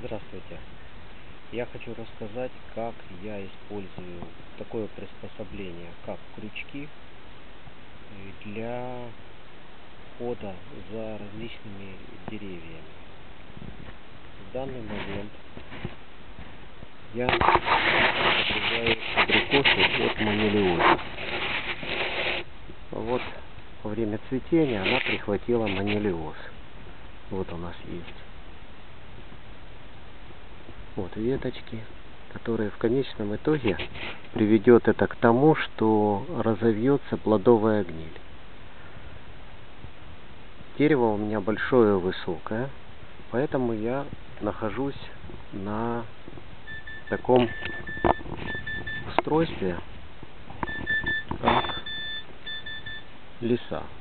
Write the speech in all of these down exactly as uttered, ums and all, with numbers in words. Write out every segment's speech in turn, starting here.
Здравствуйте! Я хочу рассказать, как я использую такое приспособление, как крючки для ухода за различными деревьями. В данный момент я обрезаю абрикосу от манилиоза. Вот во время цветения она прихватила манилиоз. Вот у нас есть. Вот веточки, которые в конечном итоге приведет это к тому, что разовьется плодовая гниль. Дерево у меня большое, высокое, поэтому я нахожусь на таком устройстве, как леса.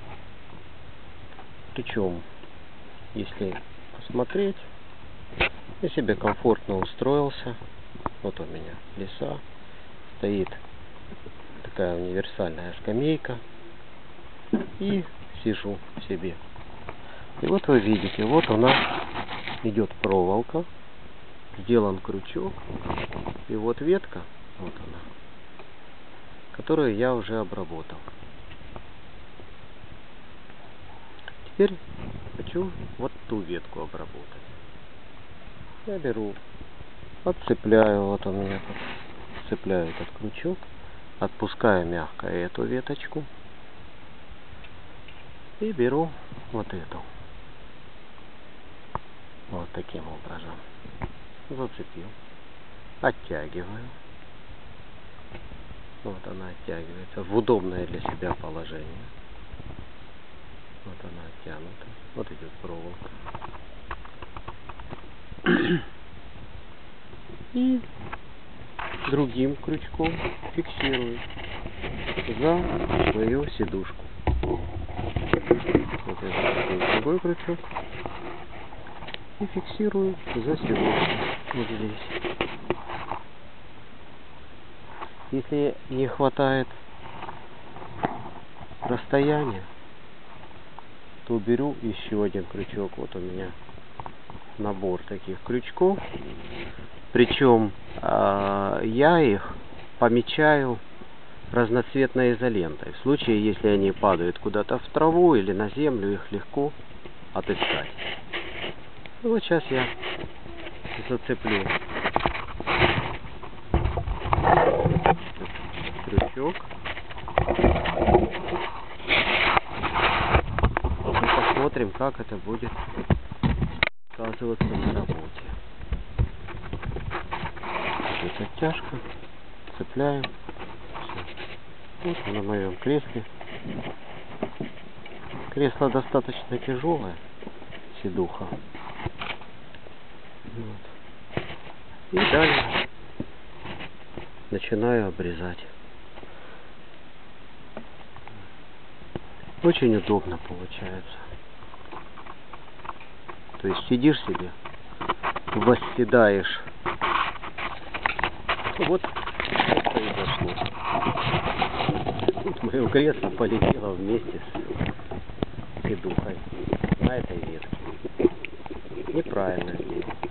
Причем, если посмотреть, я себе комфортно устроился. Вот у меня леса, стоит такая универсальная скамейка, и сижу себе. И вот вы видите, вот у нас идет проволока, сделан крючок, и вот ветка, вот она, которую я уже обработал. Теперь хочу вот ту ветку обработать. Я беру, отцепляю, вот у меня тут, цепляю этот крючок, отпускаю мягко эту веточку и беру вот эту. Вот таким образом. Зацепил. Оттягиваю. Вот она оттягивается в удобное для себя положение. Вот она оттянута. Вот идет проволока. И другим крючком фиксирую за свою сидушку. Вот это другой крючок. И фиксирую за сидушку. Вот здесь. Если не хватает расстояния, то беру еще один крючок. Вот у меня набор таких крючков. Причем э, я их помечаю разноцветной изолентой. В случае, если они падают куда-то в траву или на землю, их легко отыскать. И вот сейчас я зацеплю крючок. И посмотрим, как это будет сказываться на работе. Здесь оттяжка. Цепляем. Все. Вот на моем кресле. Кресло достаточно тяжелое. Сидуха. Вот. И далее начинаю обрезать. Очень удобно получается. То есть сидишь себе, восседаешь. Вот что произошло. Тут мое кресло полетело вместе с сидухой на этой ветке. Неправильно сделал.